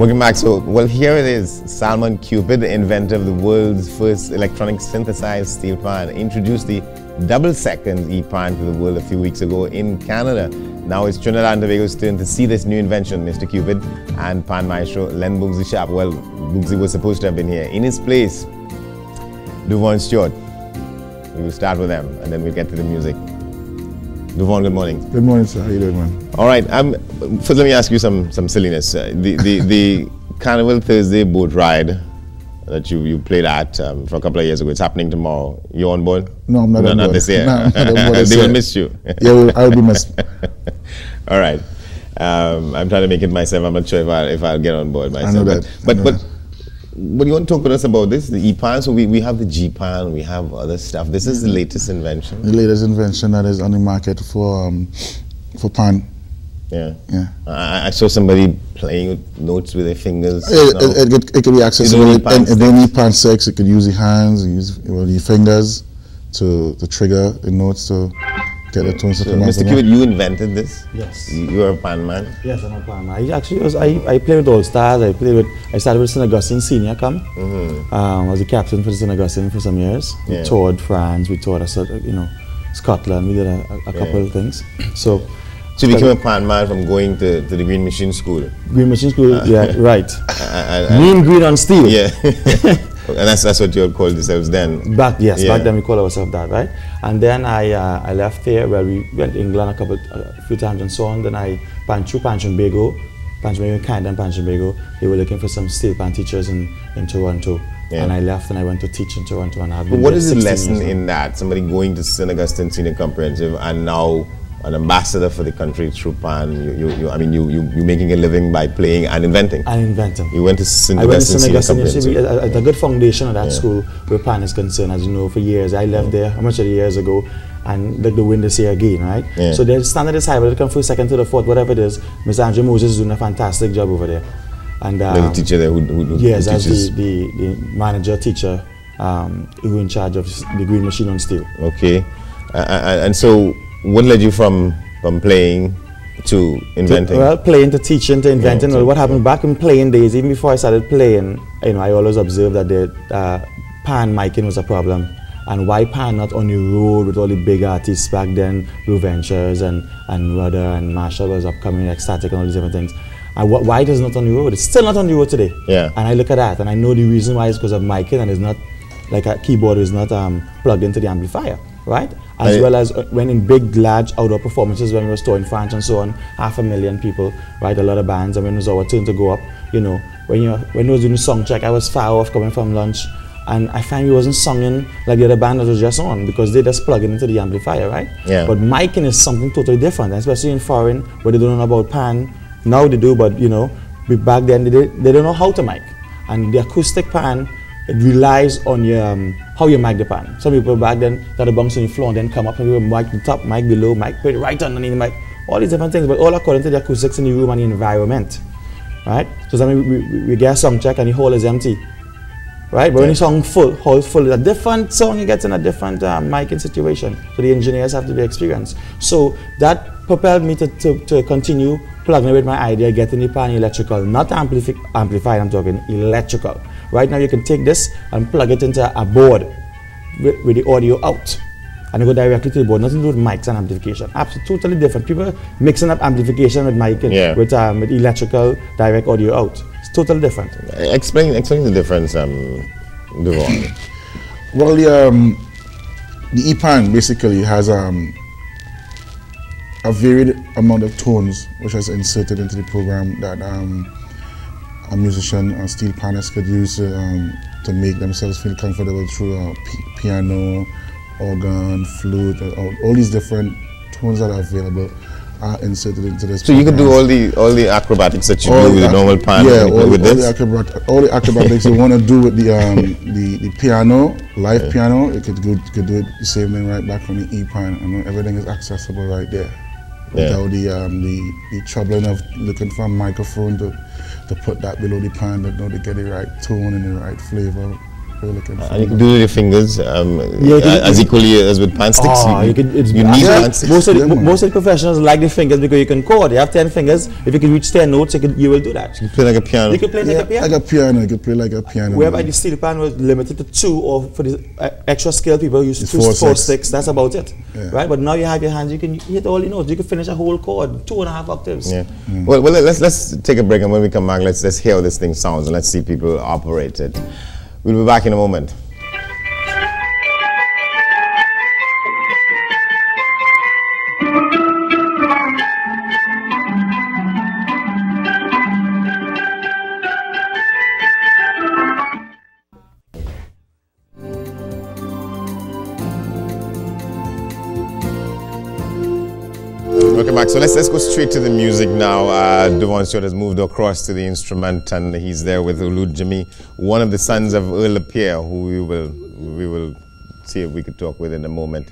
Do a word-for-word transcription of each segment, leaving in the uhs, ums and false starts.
Welcome back. So, well, here it is. Salmon Cupid, the inventor of the world's first electronic synthesized steel pan, introduced the double seconds E-pan to the world a few weeks ago in Canada. Now it's Trinidad and Tobago's turn to see this new invention, Mister Cupid, and pan maestro Len Bugsy Sharp. Well, Bugsy was supposed to have been here. In his place, Duvone and Stewart. We will start with them, and then we'll get to the music. Duvone, good morning. Good morning, sir. How you doing, man? All right. Um, first, let me ask you some some silliness. Uh, the the the Carnival Thursday boat ride that you you played at um, for a couple of years ago. It's happening tomorrow. You on board? No, I'm not no, on not board. this year. No, I'm not on board this They year. will miss you. Yeah, well, I will be missed. All right. Um, I'm trying to make it myself. I'm not sure if I if I'll get on board myself. I know that. But I know but. that. What do you want to talk with us about this? The E-pan. So we, we have the G-pan, we have other stuff. This is the latest invention. The latest invention that is on the market for um, for pan. Yeah. Yeah. I, I saw somebody playing with notes with their fingers. It, no? it, it, it can be accessible. You It don't need pan don't need pan sticks. You can use your hands, use well, your fingers to to trigger the notes to get the tones to So, come out. Mister Cupid, you invented this? Yes. You, you're a pan man? Yes, I'm a pan man. I actually was, I, I played with All Stars. I played with, I started with Saint Augustine Senior come. Mm-hmm. um, I was a captain for Saint Augustine for some years. Yeah. We toured France, we toured, you know, Scotland. We did a, a, a couple Yeah. of things. So, So you became a pan man from going to, to the Green Machine School? Green Machine School, uh, yeah, right. I, I, I, Green, green on steel. Yeah. And that's, that's what you all called yourselves then? Back, yes, Yeah. back then we called ourselves that, right? And then I uh, I left there. Well, we went to England a couple, a few times and so on. Then I pan through Panchimbago, Panchimbago, Canada and Panchimbago. They were looking for some steel pan teachers in, in Toronto. Yeah. And I left and I went to teach in Toronto. And I've But been what there is the sixteen lesson years in that? Somebody going to Saint Augustine Senior Comprehensive and now an ambassador for the country through pan. You, you, you, I mean, you, you, you're making a living by playing and inventing. I invented. You went to Saint I went to Augustine Saint Senior Augustine. Comprehensive. It's a good foundation of that Yeah. school where pan is concerned, as you know, for years. I left there, how much of the years ago, and like the win this year again, right? Yeah. So their standard is high, but they come first, second, third, fourth, whatever it is. Miss Andrew Moses is doing a fantastic job over there. And um, There's a teacher there who, who, who yes, who as teaches. the, the, the manager, teacher, um, who in charge of the Green Machine on Steel. Okay. Uh, uh, and so, what led you from, from playing to inventing? To, well, playing to teaching to inventing. Yeah, well, to- what happened back in playing days, even before I started playing, you know, I always observed that the uh, pan miking was a problem. And why pan not on the road with all the big artists back then, Blue Ventures and, and Rudder and Marshall was upcoming, Ecstatic and all these different things. And wh why it is not on the road? It's still not on the road today. Yeah. And I look at that and I know the reason why is because of miking and it's not, like a keyboard is not um, plugged into the amplifier, right? As I, well as uh, when in big, large outdoor performances, when we were touring France and so on, half a million people, right? A lot of bands, and when it was our turn to go up, you know, when you when we was doing the song check, I was far off coming from lunch, and I find we wasn't singing like the other band that was just on because they just plug it into the amplifier, right? Yeah. But miking is something totally different, especially in foreign where they don't know about pan. Now they do, but you know, back then they they don't know how to mic, and the acoustic pan. It relies on your, um, how you mic the pan. Some people back then that are bounce on the floor and then come up and you mic the top, mic below, mic put it right underneath the mic, all these different things, but all according to the acoustics in the room and the environment, right? So sometimes we, we, we get a song check and the hall is empty, right? But when the song full, hall full, a different song you get in a different uh, miking situation. So the engineers have to be experienced. So that propelled me to, to, to continue plugging with my idea, getting the pan electrical, not amplifi amplified, I'm talking electrical. Right now you can take this and plug it into a board with, with the audio out and you go directly to the board, nothing to do with mics and amplification. Absolutely totally different. People mixing up amplification with mic and Yeah. with, um, with electrical direct audio out. It's totally different. Explain, explain the difference, um, Duvone. Well, the, um, the E-pan basically has um, a varied amount of tones which is inserted into the program that um, a musician or steel panist could use uh, um, to make themselves feel comfortable through uh, piano, organ, flute, uh, all, all these different tones that are available are inserted into this. So you can do program. all the all the acrobatics that you All do with the a normal ac- pan yeah, with, all, with all this? The acrobat all the acrobatics you want to do with the um the, the piano, live Yeah. piano, you could go, could do it the same thing right back from the E-pan. I mean, everything is accessible right there. Yeah. Without the um the, the troubling of looking for a microphone to to put that below the pan, to know to get the right tone and the right flavor. you're looking for. And you can do it with your fingers um, Yeah, you can- uh, as equally as with pan sticks. Oh, you can, it's, you need yeah, pan sticks. most of the, Yeah, man. most of the professionals like the fingers because you can chord. You have ten fingers. If you can reach ten notes, you, can, you will do that. You play like a piano. You can play Yeah, like a piano. like a piano. You can play like a piano. Whereby man. the steel pan was limited to two, or for the uh, extra skill people use It's two, four, four six. sticks. That's about it, Yeah. right? But now you have your hands. You can hit all the notes. You can finish a whole chord, two and a half octaves. Yeah. Well, well, let's let's take a break, and when we come back, let's let's hear how this thing sounds, and let's see people operate it. We'll be back in a moment. Welcome back. So let's let's go straight to the music now. Uh, Duvone Stewart has moved across to the instrument, and he's there with Olujimi, one of the sons of Earl Pierre, who we will we will see if we could talk with in a moment.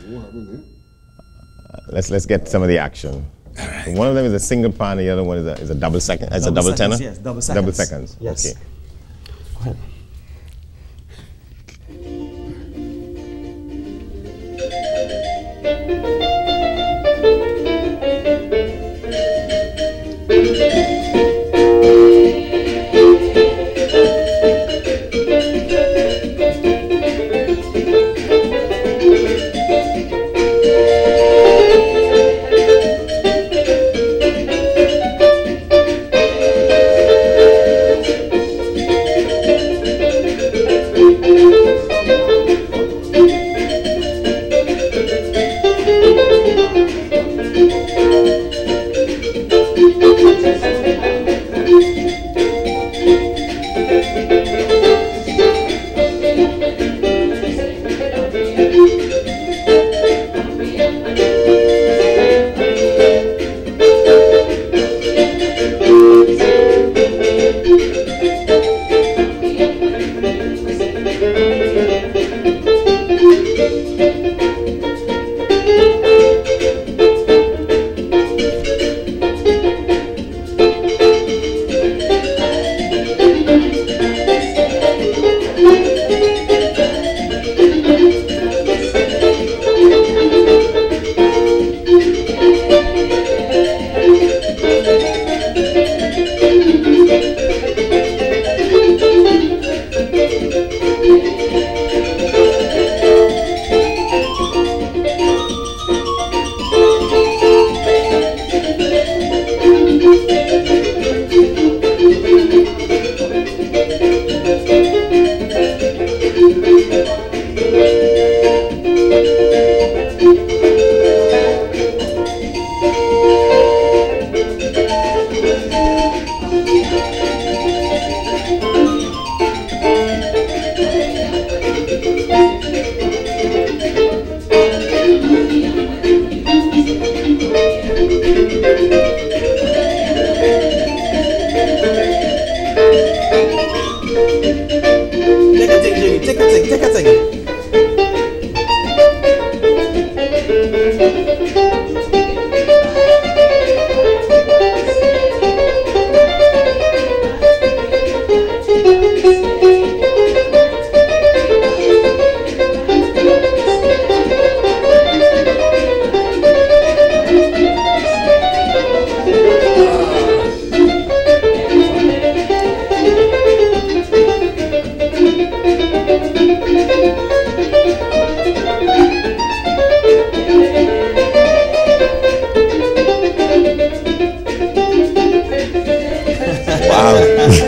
Uh, let's let's get some of the action. One of them is a single pan, the other one is a is a double second, is a double seconds, tenor. yes, double seconds. Double seconds. Yes. Okay. Go ahead. Take a thing, Jimmy. Take a thing. Take a thing. Wow.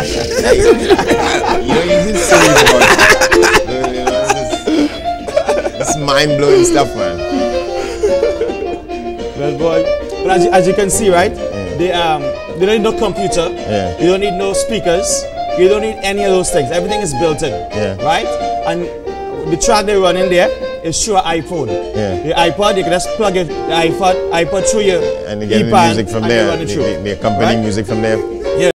You know, you did so much about it. You know, this, this mind-blowing stuff, man. Well, boy. But as you, as you can see, right? They um they don't need no computer. Yeah. You don't need no speakers. You don't need any of those things. Everything is built in. Yeah. Right? And the track they run in there is through an iPhone. Yeah. The iPod, you can just plug it, the iPod, iPod through your And you get the E-pan music from and you there, run it the, through. the, the accompanying Right? music from there.